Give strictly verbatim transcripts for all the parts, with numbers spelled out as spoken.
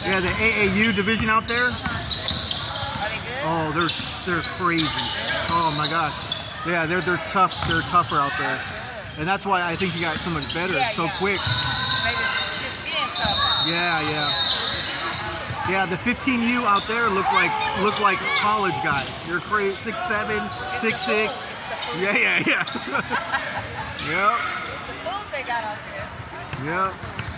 Yeah, the A A U division out there. Are they good? Oh, they're they're crazy. Oh my gosh. Yeah, they're they're tough. They're tougher out there, and that's why I think he got so much better Yeah, so yeah. quick. Maybe it's just being tough. Yeah, yeah. Yeah, the fifteen U out there look like look like college guys. They're crazy, six seven, six six. Yeah, yeah, yeah. Yep. The food they got out there. Yep.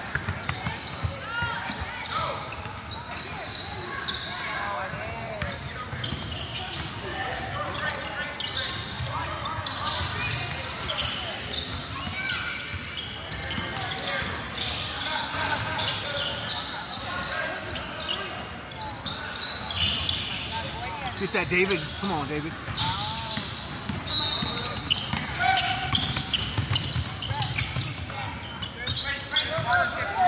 Get that, David. Come on, David. Oh,